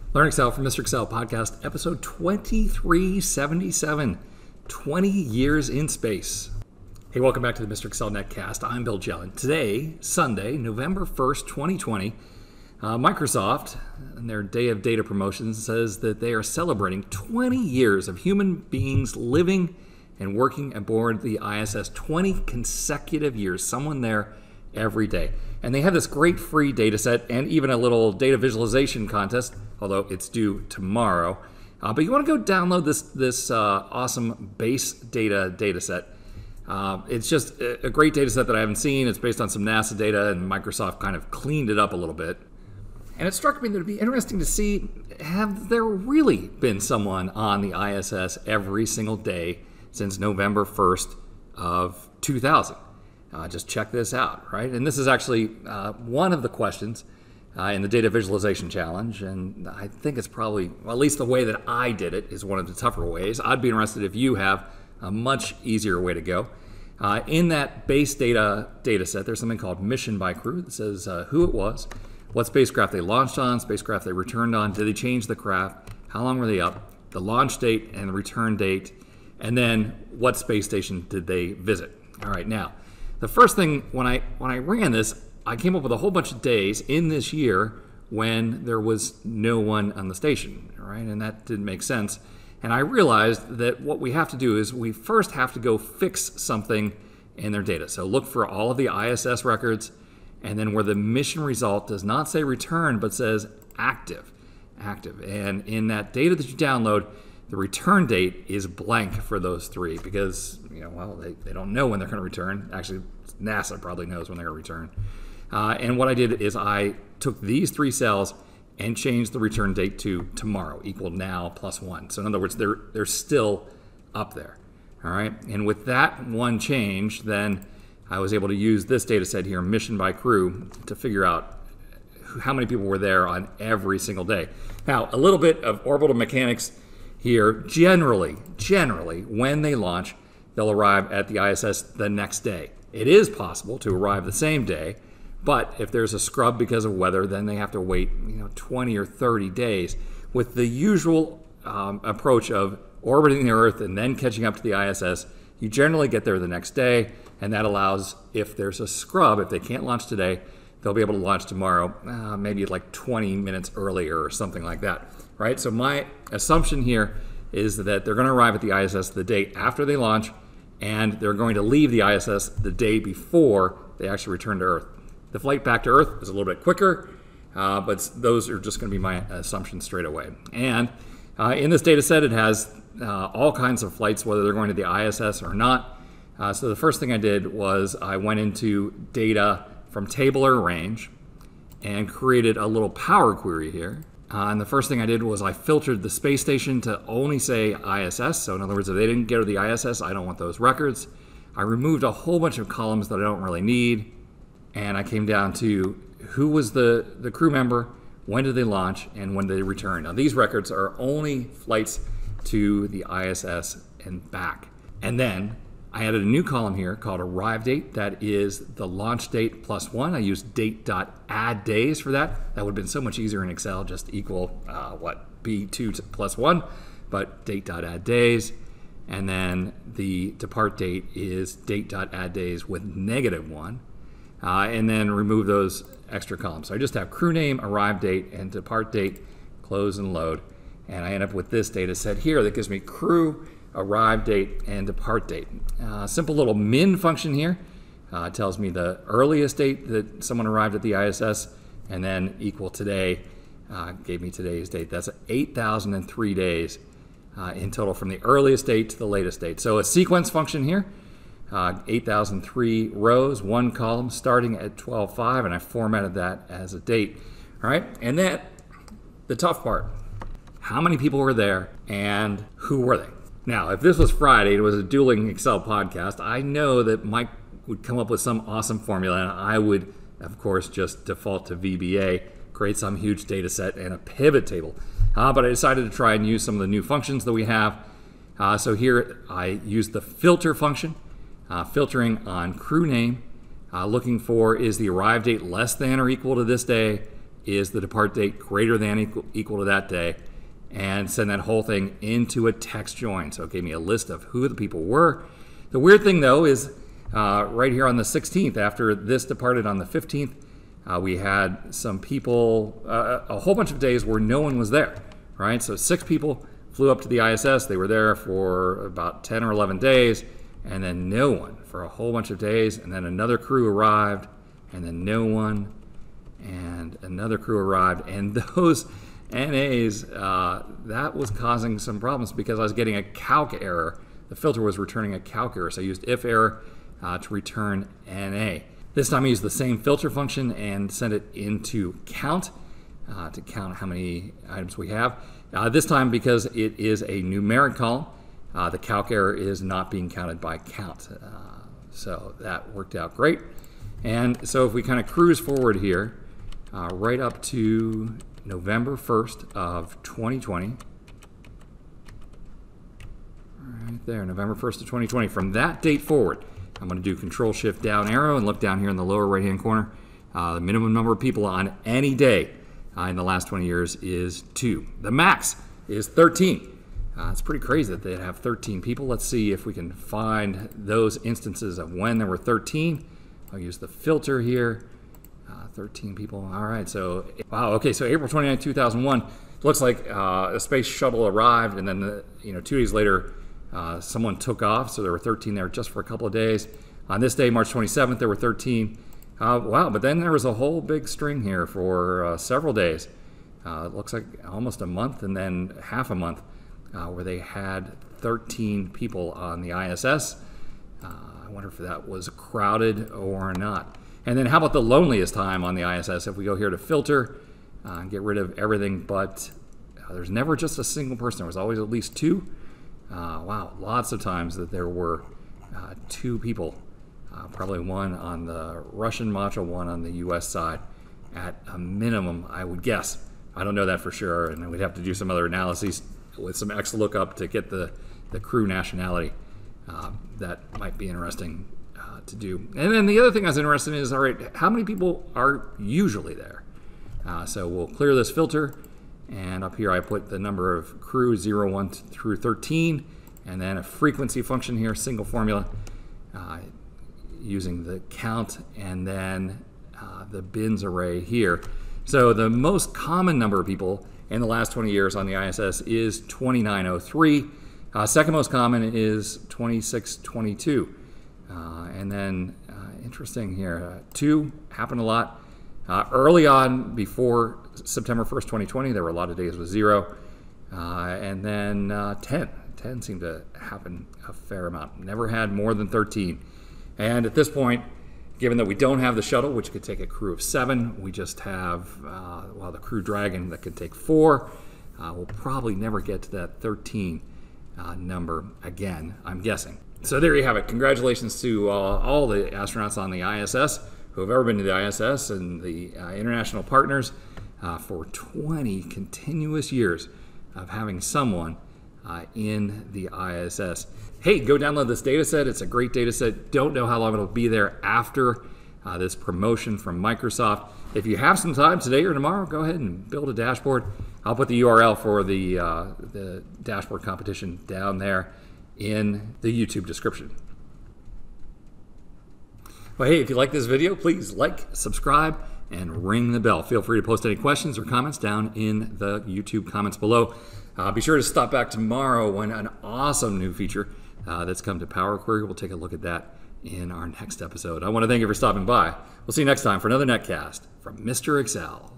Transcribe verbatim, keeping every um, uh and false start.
Learn Excel from MrExcel Podcast, episode twenty-three seventy-seven, twenty years in space. Hey, welcome back to the MrExcel Netcast. I'm Bill Jelen. Today, Sunday, November first, twenty twenty, uh, Microsoft, in their Day of Data promotion, says that they are celebrating twenty years of human beings living and working aboard the I S S. twenty consecutive years, someone there every day. And they have this great free data set and even a little data visualization contest, although it's due tomorrow. Uh, but you want to go download this this uh, awesome base data data set. Uh, it's just a great data set that I haven't seen. It's based on some NASA data, and Microsoft kind of cleaned it up a little bit. And it struck me that it'd be interesting to see, have there really been someone on the I S S every single day since November first of two thousand? Uh, just check this out, right? And this is actually uh, one of the questions uh, in the Data Visualization Challenge, and I think it's probably, well, at least the way that I did it is one of the tougher ways. I'd be interested if you have a much easier way to go. Uh, in that base data data set, there's something called Mission by Crew that says uh, who it was, what spacecraft they launched on, spacecraft they returned on, did they change the craft, how long were they up, the launch date and the return date, and then what space station did they visit. All right, now, the first thing, when I when I ran this, I came up with a whole bunch of days in this year when there was no one on the station, right? And that didn't make sense. And I realized that what we have to do is we first have to go fix something in their data. So look for all of the I S S records, and then where the mission result does not say return, but says active, active. And in that data that you download, the return date is blank for those three because, you know, well, they, they don't know when they're going to return. Actually, NASA probably knows when they're going to return. Uh, and what I did is I took these three cells and changed the return date to tomorrow, equal now plus one. So in other words, they're, they're still up there, all right? And with that one change, then I was able to use this data set here, Mission by Crew, to figure out how many people were there on every single day. Now, a little bit of orbital mechanics here. Generally, generally, when they launch, they'll arrive at the I S S the next day. It is possible to arrive the same day, but if there's a scrub because of weather, then they have to wait, you know, twenty or thirty days. With the usual um, approach of orbiting the Earth and then catching up to the I S S, you generally get there the next day, and that allows, if there's a scrub, if they can't launch today, they'll be able to launch tomorrow, uh, maybe like twenty minutes earlier or something like that, right? So my assumption here is that they're going to arrive at the I S S the day after they launch, and they're going to leave the I S S the day before they actually return to Earth. The flight back to Earth is a little bit quicker, uh, but those are just going to be my assumptions straight away. And uh, in this data set, it has uh, all kinds of flights, whether they're going to the I S S or not. Uh, so the first thing I did was I went into data from table or range and created a little power query here. Uh, and the first thing I did was I filtered the space station to only say I S S. So in other words, if they didn't go to the I S S, I don't want those records. I removed a whole bunch of columns that I don't really need. And I came down to who was the, the crew member, when did they launch, and when did they return. Now these records are only flights to the I S S and back. And then I added a new column here called arrive date. That is the launch date plus one. I used Date.AddDays for that. That would have been so much easier in Excel, just equal, uh, what, B two plus one, but Date.AddDays. And then the depart date is Date.AddDays with negative one. Uh, and then remove those extra columns. So I just have crew name, arrive date, and depart date, close and load. And I end up with this data set here that gives me crew, arrive date, and depart date. Uh, simple little min function here. Uh, tells me the earliest date that someone arrived at the I S S, and then equal today, uh, gave me today's date. That's eight thousand three days uh, in total from the earliest date to the latest date. So a sequence function here. Uh, eight thousand three rows, one column starting at twelve five, and I formatted that as a date. All right, and then the tough part, how many people were there and who were they? Now, if this was Friday, it was a dueling Excel podcast, I know that Mike would come up with some awesome formula, and I would, of course, just default to V B A, create some huge data set and a pivot table. Uh, but I decided to try and use some of the new functions that we have. Uh, so here I used the filter function. Uh, filtering on crew name, uh, looking for is the arrive date less than or equal to this day, is the depart date greater than equal, equal to that day, and send that whole thing into a text join. So it gave me a list of who the people were. The weird thing though is uh, right here on the sixteenth, after this departed on the fifteenth, uh, we had some people, uh, a whole bunch of days where no one was there, right? So six people flew up to the I S S. They were there for about ten or eleven days, and then no one for a whole bunch of days, and then another crew arrived, and then no one, and another crew arrived, and those N As, uh, that was causing some problems because I was getting a calc error. The filter was returning a calc error, so I used if error uh, to return N A. This time I used the same filter function and sent it into count uh, to count how many items we have. Uh, this time, because it is a numeric column, uh, the calc error is not being counted by count. Uh, so that worked out great. And so if we kind of cruise forward here, uh, right up to November first of twenty twenty. Right there, November first of twenty twenty. From that date forward, I'm going to do Control Shift down arrow and look down here in the lower right hand corner. Uh, the minimum number of people on any day uh, in the last twenty years is two. The max is thirteen. Uh, it's pretty crazy that they'd have thirteen people. Let's see if we can find those instances of when there were thirteen. I'll use the filter here. Uh, thirteen people. All right. So, wow. Okay. So April twenty-ninth, two thousand one. Looks like uh, a space shuttle arrived, and then the, you know two days later, uh, someone took off. So there were thirteen there just for a couple of days. On this day, March twenty-seventh, there were thirteen. Uh, wow. But then there was a whole big string here for uh, several days. Uh, it looks like almost a month, and then half a month, uh, where they had thirteen people on the I S S. Uh, I wonder if that was crowded or not. And then how about the loneliest time on the I S S? If we go here to filter uh, and get rid of everything, but uh, there's never just a single person. There was always at least two. Uh, wow, lots of times that there were uh, two people, uh, probably one on the Russian module, one on the U S side at a minimum, I would guess. I don't know that for sure, and we'd have to do some other analyses with some X lookup to get the, the crew nationality. Uh, that might be interesting uh, to do. And then the other thing I was interested in is, all right, how many people are usually there? Uh, so we'll clear this filter, and up here I put the number of crew zero, one through thirteen, and then a frequency function here, single formula, uh, using the count, and then uh, the bins array here. So the most common number of people in the last twenty years on the I S S is twenty-nine oh three. Uh, second most common is twenty-six twenty-two. Uh, and then, uh, interesting here, uh, two happened a lot. Uh, early on, before September first, twenty twenty, there were a lot of days with zero. Uh, and then uh, ten. ten seemed to happen a fair amount. Never had more than thirteen. And at this point, given that we don't have the shuttle, which could take a crew of seven, we just have, uh, well, the Crew Dragon that could take four. Uh, we'll probably never get to that thirteen uh, number again, I'm guessing. So there you have it. Congratulations to uh, all the astronauts on the I S S who have ever been to the I S S and the uh, international partners uh, for twenty continuous years of having someone uh, in the I S S. Hey, go download this data set. It's a great data set. Don't know how long it'll be there after uh, this promotion from Microsoft. If you have some time today or tomorrow, go ahead and build a dashboard. I'll put the U R L for the, uh, the dashboard competition down there in the YouTube description. Well, hey, if you like this video, please like, subscribe, and ring the bell. Feel free to post any questions or comments down in the YouTube comments below. Uh, be sure to stop back tomorrow when an awesome new feature uh, that's come to Power Query. We'll take a look at that in our next episode. I want to thank you for stopping by. We'll see you next time for another netcast from Mister Excel.